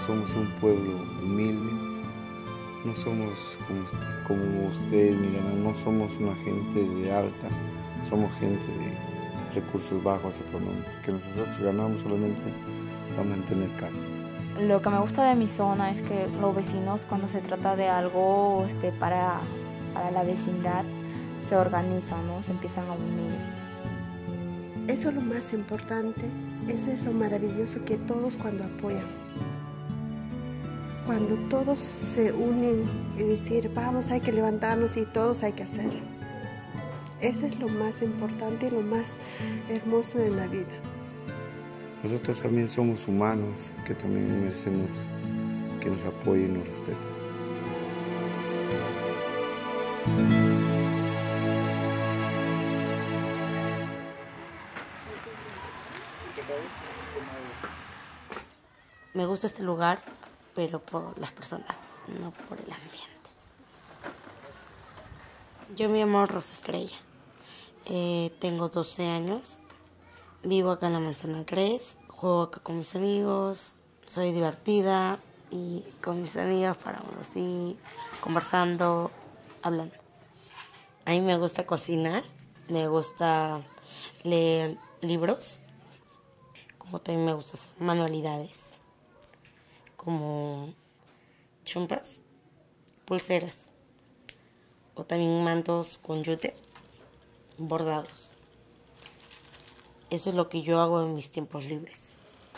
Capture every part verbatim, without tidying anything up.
somos un pueblo humilde, no somos como, como ustedes, miren, no somos una gente de alta, somos gente de recursos bajos económicos, que nosotros ganamos solamente para mantener casa. Lo que me gusta de mi zona es que los vecinos, cuando se trata de algo este, para, para la vecindad, se organizan, ¿no? Se empiezan a unir. Eso es lo más importante, eso es lo maravilloso, que todos cuando apoyan. Cuando todos se unen y decir, vamos, hay que levantarnos y todos hay que hacerlo. Eso es lo más importante y lo más hermoso de la vida. Nosotros también somos humanos, que también merecemos que nos apoyen y nos respeten. Me gusta este lugar, pero por las personas, no por el ambiente. Yo me llamo Rosa Estrella, eh, tengo doce años. Vivo acá en la Manzana tres, juego acá con mis amigos, soy divertida y con mis amigos paramos así, conversando, hablando. A mí me gusta cocinar, me gusta leer libros, como también me gusta hacer manualidades, como chompas, pulseras, o también mantos con yute, bordados. Eso es lo que yo hago en mis tiempos libres.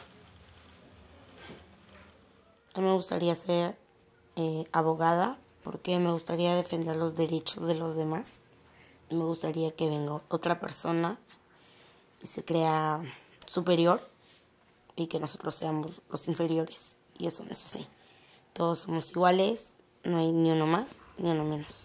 A mí me gustaría ser eh, abogada porque me gustaría defender los derechos de los demás. Me gustaría que venga otra persona y se crea superior y que nosotros seamos los inferiores. Y eso no es así. Todos somos iguales, no hay ni uno más ni uno menos.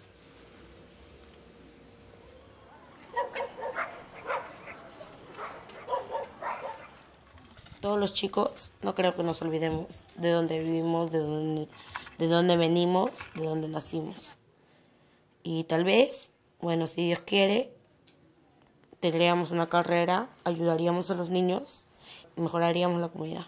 Todos los chicos, no creo que nos olvidemos de dónde vivimos, de dónde, de dónde venimos, de dónde nacimos. Y tal vez, bueno, si Dios quiere, tendríamos una carrera, ayudaríamos a los niños y mejoraríamos la comunidad.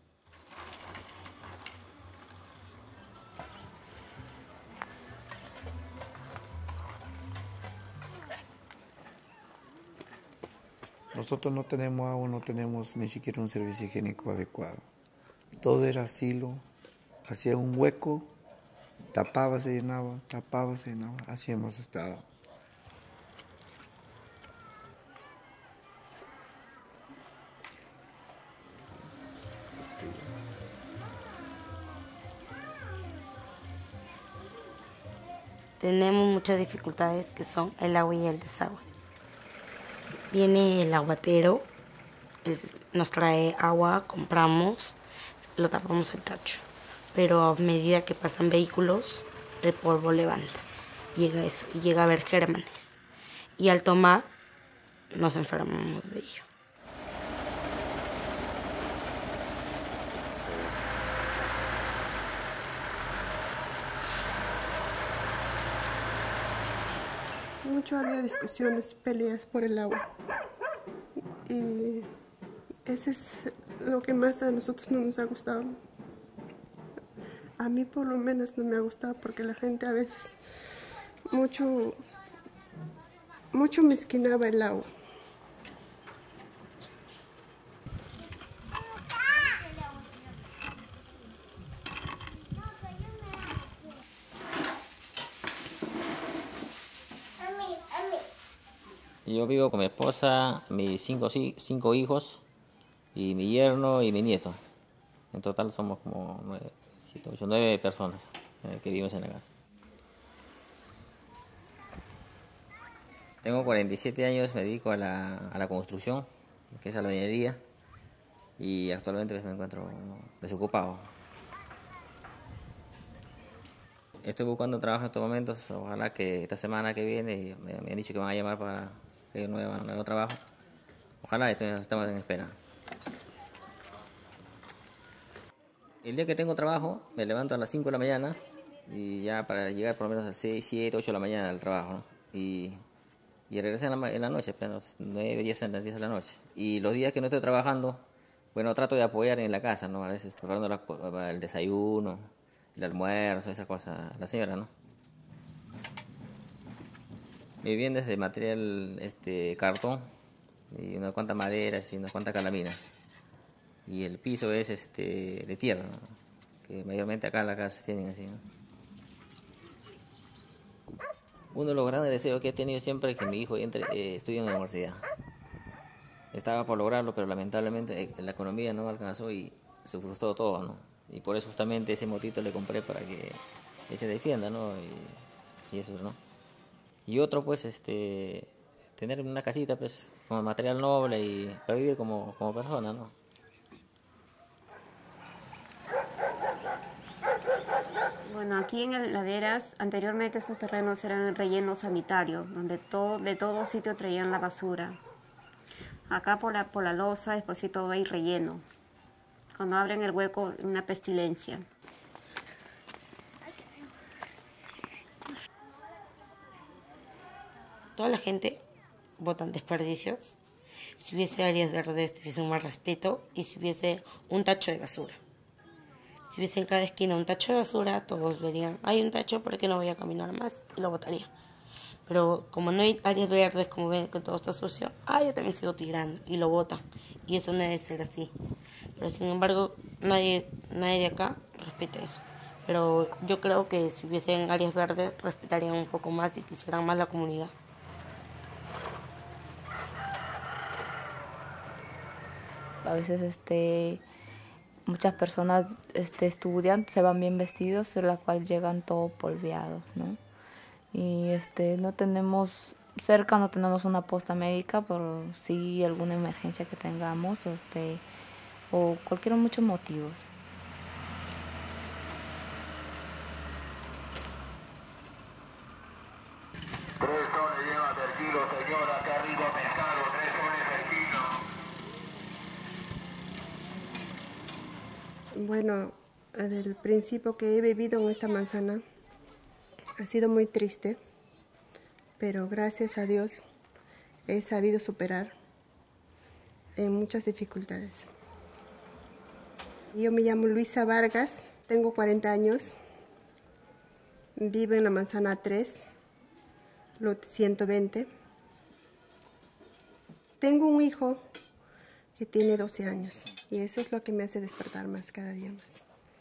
Nosotros no tenemos agua, no tenemos ni siquiera un servicio higiénico adecuado. Todo era asilo, hacía un hueco, tapaba, se llenaba, tapaba, se llenaba, así hemos estado. Tenemos muchas dificultades que son el agua y el desagüe. Viene el aguatero, nos trae agua, compramos, lo tapamos el tacho. Pero a medida que pasan vehículos, el polvo levanta. Llega eso, llega a haber gérmenes. Y al tomar, nos enfermamos de ello. Mucho había discusiones, peleas por el agua. Y eso es lo que más a nosotros no nos ha gustado. A mí por lo menos no me ha gustado porque la gente a veces mucho, mucho mezquinaba el agua. Yo vivo con mi esposa, mis cinco, cinco hijos y mi yerno y mi nieto. En total somos como nueve, siete, ocho, nueve personas eh, que vivimos en la casa. Tengo cuarenta y siete años, me dedico a la, a la construcción, que es albañilería, y actualmente pues, me encuentro desocupado. Estoy buscando trabajo en estos momentos, ojalá que esta semana que viene me, me han dicho que van a llamar para que yo nuevo, nuevo trabajo. Ojalá, estamos en espera. El día que tengo trabajo, me levanto a las cinco de la mañana y ya para llegar por lo menos a las seis, siete, ocho de la mañana al trabajo, ¿no? Y, y regreso en la, en la noche, apenas nueve, diez de la noche. Y los días que no estoy trabajando, Bueno, trato de apoyar en la casa, ¿no? A veces preparando la, el desayuno, el almuerzo, esa cosa, la señora, ¿no? Mi vivienda es de material este, cartón, y unas cuantas maderas y unas cuantas calaminas. Y el piso es este, de tierra, ¿no? Que mayormente acá en la casa tienen así, ¿no? Uno de los grandes deseos que he tenido siempre es que mi hijo entre, eh, estudie en la universidad. Estaba por lograrlo, pero lamentablemente eh, la economía no alcanzó y se frustró todo, ¿no? Y por eso justamente ese motito le compré para que él se defienda, ¿no? Y, y eso, ¿no? Y otro, pues, este, tener una casita, pues, con material noble y para vivir como, como persona, ¿no? Bueno, aquí en el Laderas, anteriormente estos terrenos eran rellenos sanitarios, donde todo, de todo sitio traían la basura. Acá por la, por la losa es por si todo hay relleno. Cuando abren el hueco, una pestilencia. Toda la gente botan desperdicios. Si hubiese áreas verdes, tuviese más respeto y si hubiese un tacho de basura. Si hubiese en cada esquina un tacho de basura, todos verían, hay un tacho, ¿por qué no voy a caminar más? Y lo botaría. Pero como no hay áreas verdes, como ven que todo está sucio, ah, yo también sigo tirando y lo botan. Y eso no debe ser así. Pero sin embargo, nadie, nadie de acá respeta eso. Pero yo creo que si hubiesen áreas verdes, respetarían un poco más y quisieran más la comunidad. A veces este, muchas personas este, estudian, se van bien vestidos, en la cual llegan todo polveados, ¿no? Y este, no tenemos, cerca no tenemos una posta médica, por si alguna emergencia que tengamos, este, o cualquier muchos motivos. Tres soles lleva del kilo, señora, acá arriba pescado, tres soles el kilo. Bueno, desde el principio que he vivido en esta manzana ha sido muy triste, pero gracias a Dios he sabido superar en muchas dificultades. Yo me llamo Luisa Vargas, tengo cuarenta años, vivo en la manzana tres, lote ciento veinte. Tengo un hijo que tiene doce años y eso es lo que me hace despertar más cada día más.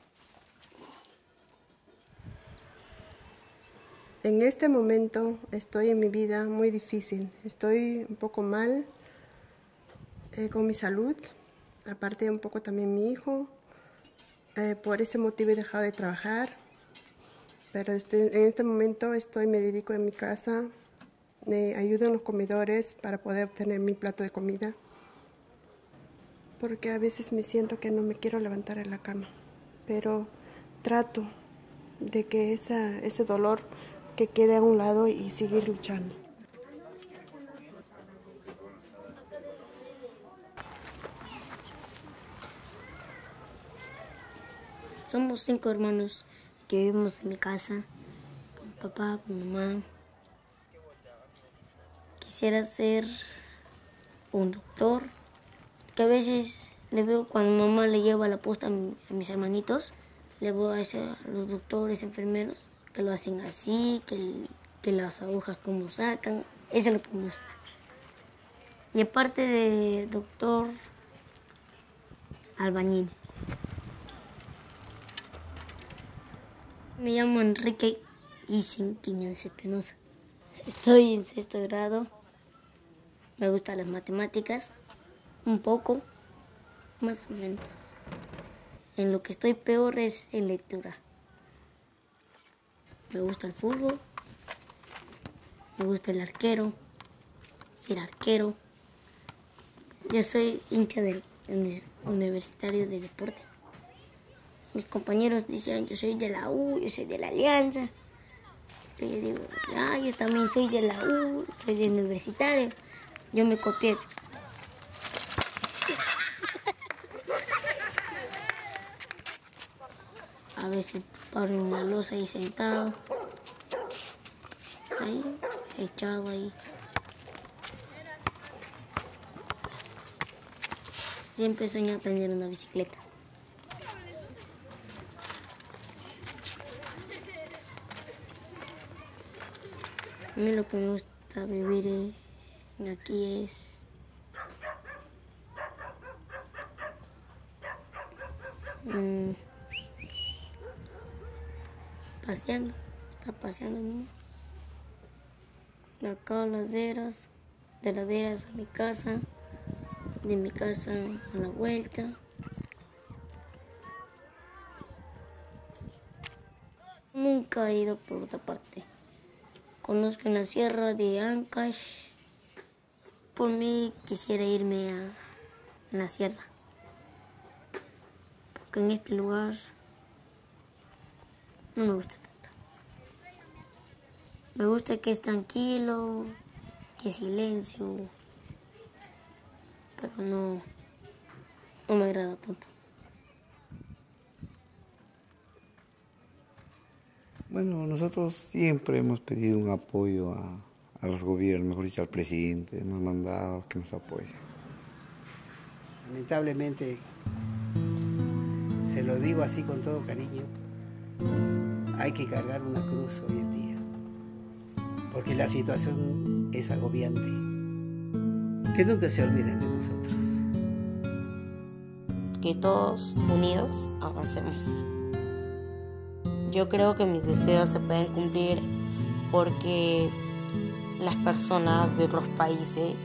En este momento estoy en mi vida muy difícil, estoy un poco mal eh, con mi salud, aparte un poco también mi hijo, eh, por ese motivo he dejado de trabajar, pero este, en este momento estoy, me dedico en mi casa, me ayudo en los comedores para poder obtener mi plato de comida, porque a veces me siento que no me quiero levantar en la cama, pero trato de que esa, ese dolor que quede a un lado y seguir luchando. Somos cinco hermanos que vivimos en mi casa, con papá, con mamá. Quisiera ser un doctor, que a veces le veo cuando mamá le lleva la posta a, mi, a mis hermanitos, le veo a, ese, a los doctores, enfermeros, que lo hacen así, que, el, que las agujas como sacan, eso es lo que me gusta. Y aparte de doctor, albañil. Me llamo Enrique Isen Quiñones Espinosa. Estoy en sexto grado, me gustan las matemáticas, un poco, más o menos. En lo que estoy peor es en lectura. Me gusta el fútbol, me gusta el arquero, ser arquero. Yo soy hincha del Universitario de Deporte. Mis compañeros dicen, yo soy de la U, yo soy de la Alianza. Y yo digo, ah, yo también soy de la U, soy de Universitario. Yo me copié. A veces paro en la losa ahí sentado, ahí, echado ahí. siempre sueño aprender una bicicleta. A mí lo que me gusta vivir aquí es mmm, paseando, está paseando, ¿no? De acá a las laderas, de las laderas a mi casa, de mi casa a la vuelta. Nunca he ido por otra parte. Conozco en la sierra de Ancash. Por mí quisiera irme a la sierra. Porque en este lugar no me gusta tanto. Me gusta que es tranquilo, que es silencio. Pero no, no me agrada tanto. Bueno, nosotros siempre hemos pedido un apoyo a, a los gobiernos, mejor dicho al presidente, hemos mandado que nos apoye. Lamentablemente, se lo digo así con todo cariño, hay que cargar una cruz hoy en día, porque la situación es agobiante. Que nunca se olviden de nosotros. Que todos unidos avancemos. Yo creo que mis deseos se pueden cumplir porque las personas de otros países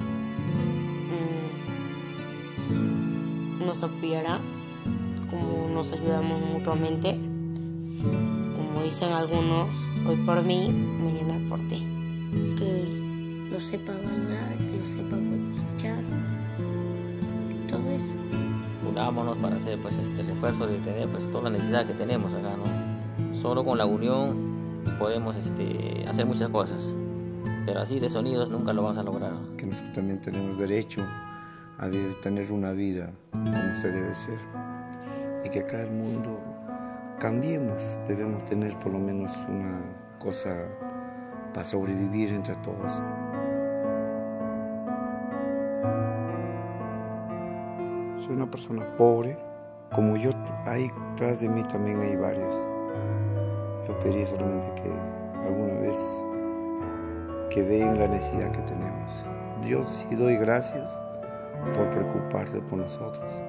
mmm, nos apoyarán, como nos ayudamos mutuamente. Como dicen algunos, hoy por mí, mañana por ti. Que lo sepa valorar, que lo sepa aprovechar, todo eso. Unámonos para hacer pues, este, el esfuerzo de tener pues, toda la necesidad que tenemos acá, ¿no? Solo con la unión podemos este, hacer muchas cosas, pero así desunidos nunca lo vamos a lograr. Que nosotros también tenemos derecho a vivir, tener una vida como se debe ser. Y que acá el mundo cambiemos, debemos tener por lo menos una cosa para sobrevivir entre todos. Soy una persona pobre, como yo, ahí tras de mí también hay varios. Yo pediría solamente que alguna vez que vean la necesidad que tenemos. Yo sí doy gracias por preocuparse por nosotros.